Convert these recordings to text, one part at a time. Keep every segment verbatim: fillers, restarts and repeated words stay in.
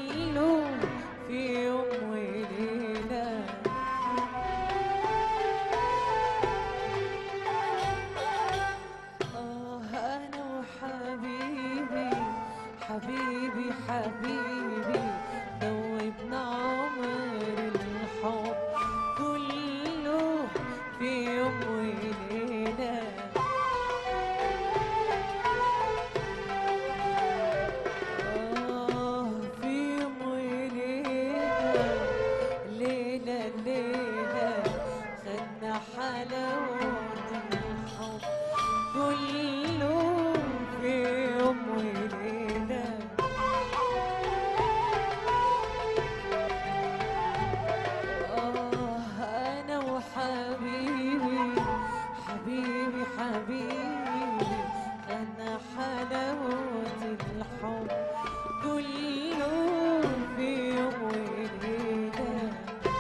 كله في يوم وليلة. آه أنا وحبيبي حبيبي حبيبي دوبنا عمر الحب كله في يوم وليلة. آه في يوم وليلة، ليلة ليلة خدنا حلاوة الحب كله في يوم وليلة. آه أنا وحبيبي حبيبي حبيبي خدنا حلاوة الحب كله في يوم وليلة.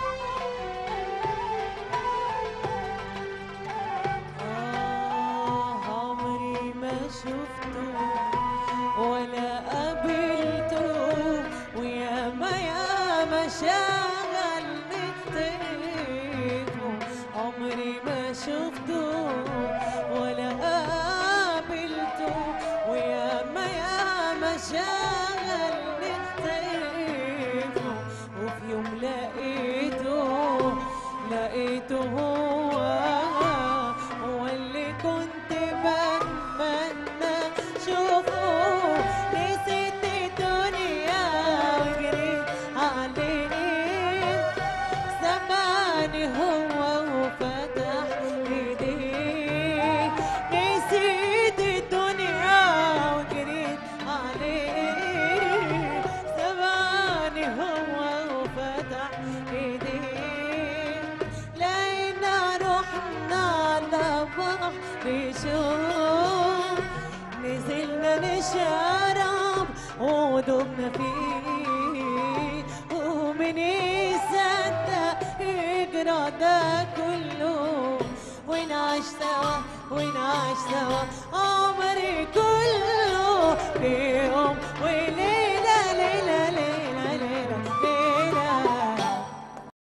آه عمري ما شفته ولا قابلته، وياما ياما شغلني طيبه. عمري ما شفته ولا قابلته، وياما ياما شغلني طيبه. وفي يوم لقيته لقيته هو هو اللي كنت بتمنى شوفه. نسيت الدنيا وجريت عليه، زماني هو وفتح ايديه. نسيت الدنيا وجريت عليه، زماني هو وفتح ايديه. لقينا روحنا على بحر شوق، نزلنا نشرب ودوبنا فيه. ومن يصدق يجرى ده كله، ونعيش سوا ونعيش سوا عمري كله في يوم